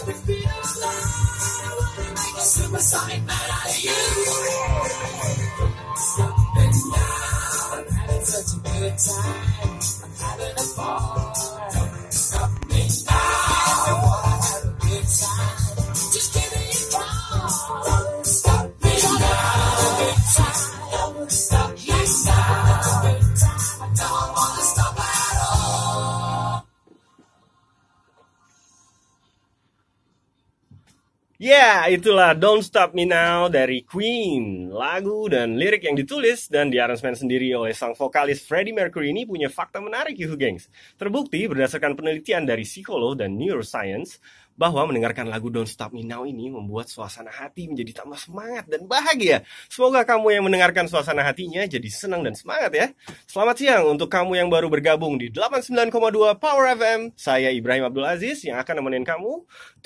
Ya, itulah Don't Stop Me Now dari Queen. Lagu dan lirik yang ditulis dan diaransemen sendiri oleh sang vokalis Freddie Mercury ini punya fakta menarik, yuhu gengs. Terbukti berdasarkan penelitian dari psikolog dan neuroscience bahwa mendengarkan lagu Don't Stop Me Now ini membuat suasana hati menjadi tambah semangat dan bahagia. Semoga kamu yang mendengarkan suasana hatinya jadi senang dan semangat ya. Selamat siang untuk kamu yang baru bergabung di 89,2 Power FM. Saya Ibrahim Abdul Aziz yang akan nemenin kamu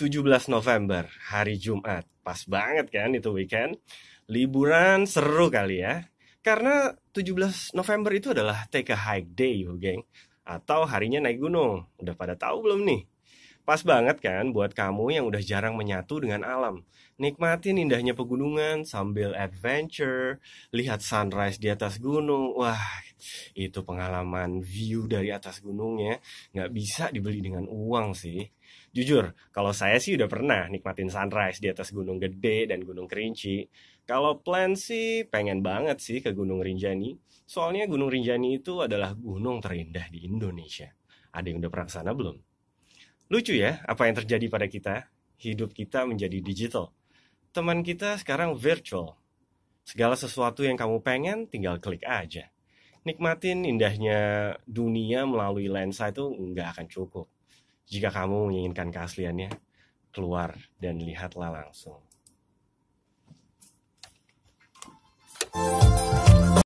17 November, hari Jumat. Pas banget kan itu weekend. Liburan seru kali ya. Karena 17 November itu adalah Take a Hike Day, geng. Atau harinya naik gunung. Udah pada tahu belum nih? Pas banget kan buat kamu yang udah jarang menyatu dengan alam. Nikmatin indahnya pegunungan sambil adventure, lihat sunrise di atas gunung. Wah, itu pengalaman view dari atas gunungnya nggak bisa dibeli dengan uang sih. Jujur, kalau saya sih udah pernah nikmatin sunrise di atas Gunung Gede dan Gunung Kerinci. Kalau plan sih pengen banget sih ke Gunung Rinjani. Soalnya Gunung Rinjani itu adalah gunung terindah di Indonesia. Ada yang udah pernah kesana belum? Lucu ya apa yang terjadi pada kita. Hidup kita menjadi digital. Teman kita sekarang virtual. Segala sesuatu yang kamu pengen tinggal klik aja. Nikmatin indahnya dunia melalui lensa itu nggak akan cukup. Jika kamu menginginkan keasliannya, keluar dan lihatlah langsung.